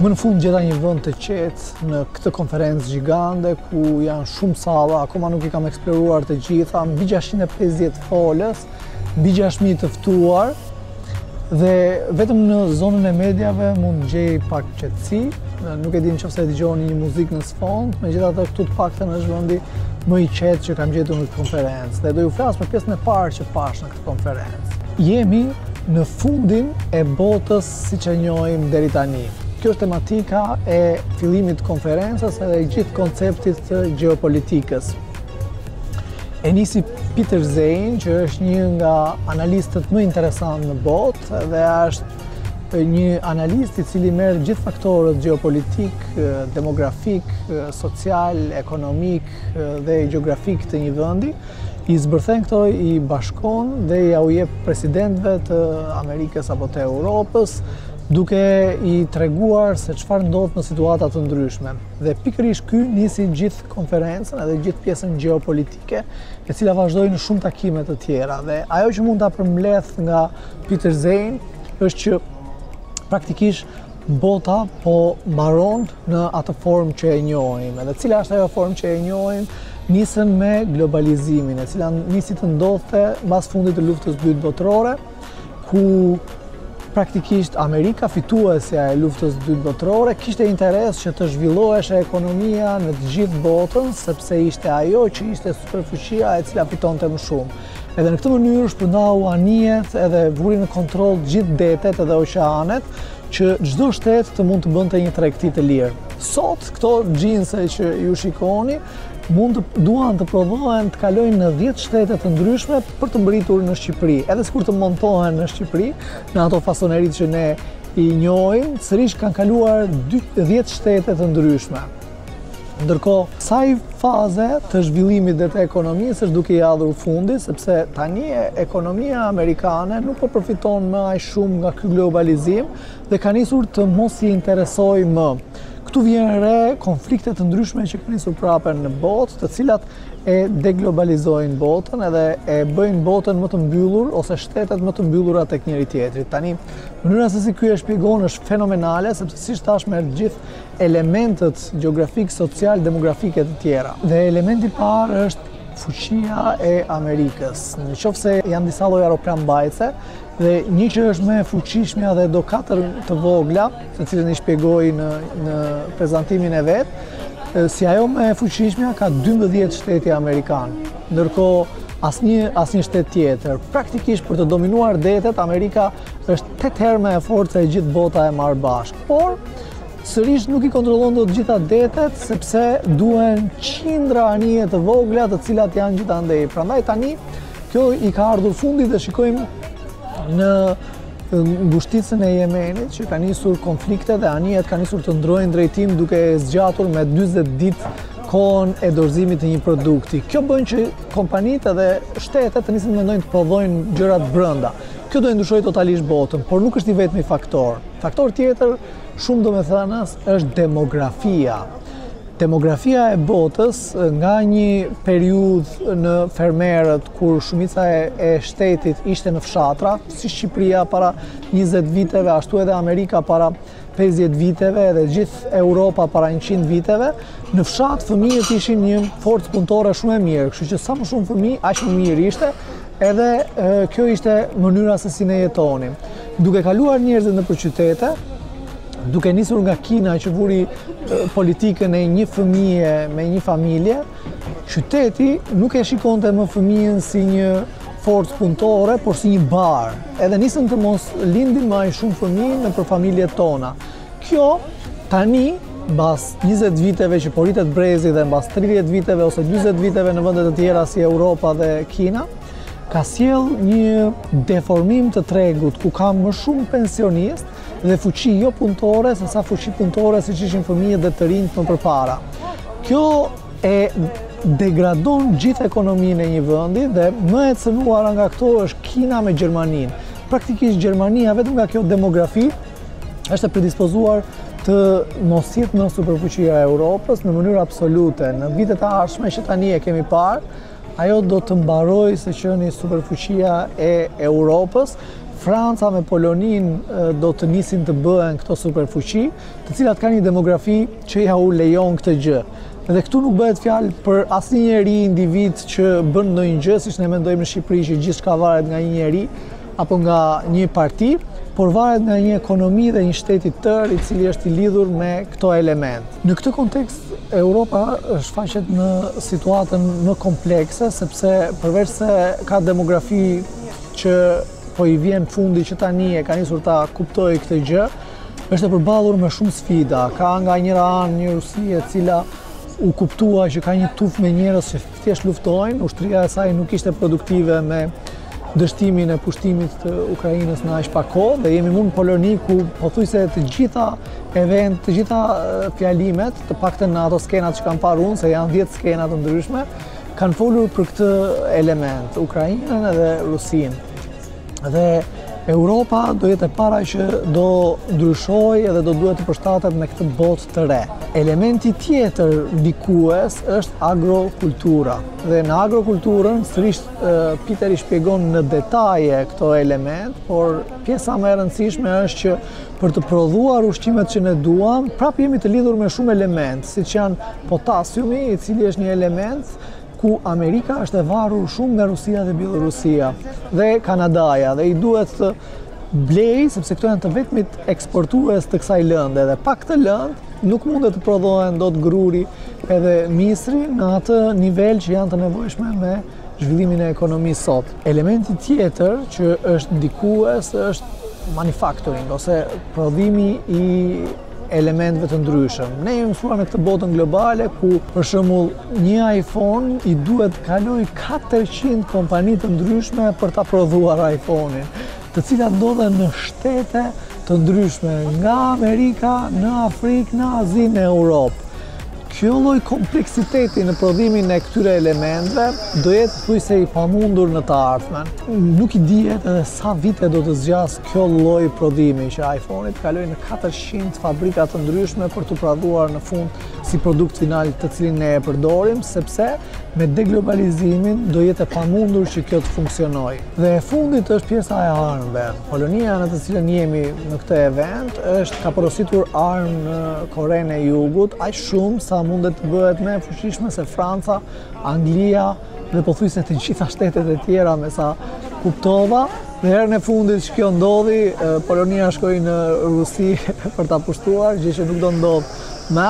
Më në fund gjeta një vend të qetë në këtë konferencë gjigande ku janë shumë salla, akoma nuk i kam eksploruar të gjitha, mbi 650 folës, mbi 6.000 të ftuar dhe vetëm në zonën e mediave mund gjej pak qetësi. Nuk e di nëse e dëgjoni një muzikë në sfond, megjithatë këtu të paktën është vendi më i qetë që kam gjetur në këtë konferencë dhe do ju flas për pjesën e parë që pash në këtë konferencë. Jemi në fundin e botës siç e njohim deri tani. Kjo është tematika e fillimit të konferencës edhe i gjithë konceptit të gjeopolitikës. E nisi Peter Zeihan, që është një nga analistët më interesant në botë dhe është një analist i cili merr gjithë faktorët gjeopolitik, demografik, social, ekonomik dhe gjeografik të një vendi, i zbërthen këto, i bashkon dhe ja u jep presidentëve të Amerikës apo të Europës, duke i treguar se çfarë ndodh në situata të ndryshme. Dhe pikërisht ky nisi gjithë konferencën edhe gjithë pjesën gjeopolitike, e cila vazhdoi në shumë takime të tjera. Dhe ajo që mund ta përmbledh nga Peter Zeihan është që praktikisht bota po mbaron në atë formë që e njohim. Edhe cila është ajo formë që e njohim? Nisën me globalizimin, e cila nisi të ndodhte mbas fundit të luftës së dytë botërore, ku praktikisht Amerika, fituesja e luftës së dytë botërore, kishte interes që të zhvilloheshe ekonomia në të gjithë botën, sepse ishte ajo që ishte superfuqia e cila fitonte më shumë. Edhe në këtë mënyrë shpërndau anijet edhe vuri në kontroll të gjithë detet edhe oqeanet, që çdo shtet të mund të bënte një tregti të lirë. Sot këto xhinse që ju shikoni duan të provohen të kalojnë në 10 shtete të ndryshme për të mbërritur në Shqipëri. Edhe sikur të montohen në Shqipëri, në ato fasoneritë që ne i njohim, sërish kanë kaluar 10 shtete të ndryshme. Ndërkohë, kësaj faze të zhvillimit dhe të ekonomisë është duke i ardhur fundi, sepse tani ekonomia amerikane nuk po përfiton më aq shumë nga ky globalizim dhe ka nisur të mos i interesojë më. Këtu vjen re konflikte të ndryshme që kanë nisur prapë në botë, të cilat e deglobalizojnë botën edhe e bëjnë botën më të mbyllur ose shtetet më të mbyllura tek njëri tjetri. Tani, mënyra se si ky e shpjegon është fenomenale, sepse siç thash merr gjithë elementët gjeografik, social, demografike të tjera. Dhe elementi i parë është fuqia e Amerikës. Nëse janë disa lloje aeroplanbajtëse dhe një që është më e fuqishmja dhe do 4 të vogla, të cilën i shpjegoi në prezantimin e vet, si ajo më e fuqishmja ka 12 shtete amerikan, ndërkohë asnjë shtet tjetër. Praktikisht për të dominuar detet, Amerika është 8 herë më e fortë se e gjithë bota e marrë bashkë. Por sërish nuk i kontrollon dot gjitha detet, sepse duhen qindra anije të vogla, të cilat janë gjithandej. Prandaj tani kjo i ka ardhur fundi dhe shikojmë në ngushticën e Yemenit që ka nisur konflikte dhe anijet ka nisur të ndrojnë drejtim duke zgjatur me 40 ditë kohën e dorëzimit të një produkti. Kjo bën që kompanitë dhe shtetet të nisin të mendojnë të prodhojnë gjërat brenda. Kjo do të ndryshojë totalisht botën, por nuk është i vetmi faktor. Faktor tjetër shumë domethënës është demografia. Demografia e botës nga një periudhë në fermerët kur shumica e shtetit ishte në fshatra, si Shqipëria para 20 viteve, ashtu edhe Amerika para 50 viteve dhe gjithë Europa para 100 viteve, në fshat fëmijët ishin një forcë punëtore shumë e mirë, kështu që sa më shumë fëmijë, aq më mirë ishte, edhe kjo ishte mënyra se si ne jetonim. Duke kaluar njerëzit nëpër qytete, duke nisur nga Kina që vuri politikën e një fëmije me një familje, qyteti nuk e shikonte më fëmijën si një forcë punëtore, por si një barë. Edhe nisën të mos lindin më aq shumë fëmijë nëpër familjet tona. Kjo tani, mbas 20 viteve që po rritet brezi dhe mbas 30 viteve ose 40 viteve në vende të tjera si Europa dhe Kina, ka sjell një deformim të tregut ku ka më shumë pensionistë dhe fuqi jo punëtore, se sa fuqi punëtore siç ishin fëmijët dhe të rinjt më përpara. Kjo e degradon gjithë ekonominë e një vendi dhe më e cënuara nga këto është Kina me Gjermaninë. Praktikisht Gjermania vetëm nga kjo demografi është e predispozuar të mos jetë në superfuqia e Europës në mënyrë absolute. Në vitet e ardhshme që tani e kemi parë, ajo do të mbarojë së qeni superfuqia e Europës, Franca me Poloninë do të nisin të bëhen këto superfuqi, të cilat kanë një demografi që ja u lejon këtë gjë. Dhe këtu nuk bëhet fjalë për asnjë njeri individ që bën ndonjë gjë, siç ne mendojmë në Shqipëri që gjithçka varet nga një njeri apo nga një parti, por varet nga një ekonomi dhe një shteti tërë i cili është i lidhur me këto element. Në këtë kontekst, Europa shfaqet në situatën më komplekse, sepse përveç se ka demografi që po i vjen fundi që tani e ka nisur ta kuptojë këtë gjë, është e përballur me shumë sfida. Ka nga njëra anë një Rusi e cila u kuptua që ka një tuf me njerëz që thjesht luftojnë, ushtria e saj nuk ishte produktive me dështimin e pushtimit të Ukrainës në aq pak kohë, dhe jemi në Poloni ku pothuajse të gjitha të gjitha fjalimet, të paktën në ato skenat që kam parë unë, se janë 10 skena të ndryshme, kanë folur për këtë element, Ukrainën edhe Rusinë. Dhe Europa do jetë e para që do ndryshojë edhe do duhet të përshtatet me këtë botë të re. Elementi tjetër ndikues është agrokultura. Dhe në agrokulturën, sërish Peter i shpjegon në detaje këto element, por pjesa më e rëndësishme është që për të prodhuar ushqimet që ne duam, prapë jemi të lidhur me shumë elementë, siç janë potasiumi, i cili është një element ku Amerika është e varur shumë nga Rusia dhe Bielorusia dhe Kanadaja, dhe i duhet të blej, sepse këto janë të vetmit eksportues të kësaj lënde, dhe pa këtë lëndë nuk mundet të prodhohen dot gruri edhe misri në atë nivel që janë të nevojshme me zhvillimin e ekonomisë sot. Elementi tjetër që është ndikues është manufacturing ose prodhimi i elementëve të ndryshëm. Ne jemi mësuar në këtë botën globale ku për shembull një iPhone i duhet kaloj 400 kompani të ndryshme për ta prodhuar iPhone-in, të cilat ndodhen në shtete të ndryshme, nga Amerika, në Afrikë, në Azi, në Europë. Kjo lloj kompleksiteti në prodhimin e këtyre elementëve do jetë thuajse i pamundur në të ardhmen. Nuk i dihet edhe sa vite do të zgjas kjo lloj prodhimi që iPhone-i të kalojë në 400 fabrika të ndryshme për të prodhuar në fund si produkt final të cilin ne e përdorim, sepse me deglobalizimin do jetë e pamundur që kjo të funksionojë. Dhe e fundit është pjesa e armëve. Polonia në të cilën jemi në këtë event ka porositur armë në Korenë e Jugut, aq shumë sa mundet të bëhet më e fuqishme se Franca, Anglia dhe pothuajse të gjitha shtetet e tjera, me sa kuptova. Dhe herën e fundit që kjo ndodhi, Polonia shkoi në Rusi për ta pushtuar, gjë që nuk do ndodh më.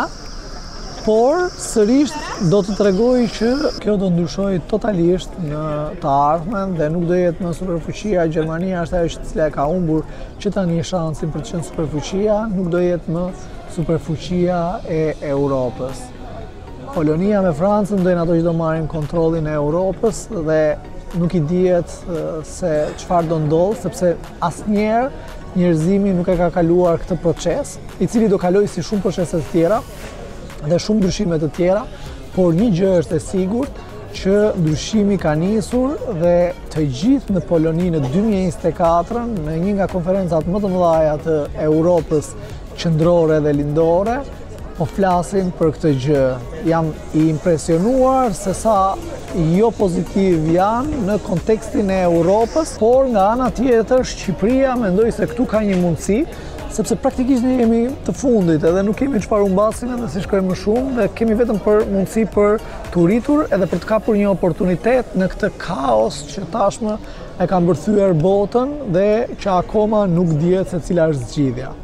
Por sërish do të tregoj që kjo do ndryshojë totalisht në të ardhmen dhe nuk do jetë më superfuqia. Gjermania është ajo që cila ka humbur që tani shansin për të qenë superfuqia, nuk do jetë më superfuqia e Europës. Polonia me Francën do jenë ato që do marrin kontrollin e Europës dhe nuk i dihet se çfarë do ndodh, sepse asnjëherë njerëzimi nuk e ka kaluar këtë proces, i cili do kalojë si shumë procese të tjera dhe shumë ndryshime të tjera, por një gjë është e sigurt, që ndryshimi ka nisur dhe të gjithë në Poloni në 2024, në një nga konferencat më të mëdha të Europës qendrore dhe lindore, po flasin për këtë gjë. Jam i impresionuar se sa jo pozitiv janë në kontekstin e Europës, por nga ana tjetër Shqipëria mendoj se këtu ka një mundësi, sepse praktikisht ne jemi të fundit edhe nuk kemi çfarë humbasim edhe si shkojmë më shumë dhe kemi vetëm për mundësi për të rritur edhe për të kapur një oportunitet në këtë kaos që tashmë e ka mbërthyer botën dhe që akoma nuk dihet se cila është zgjidhja.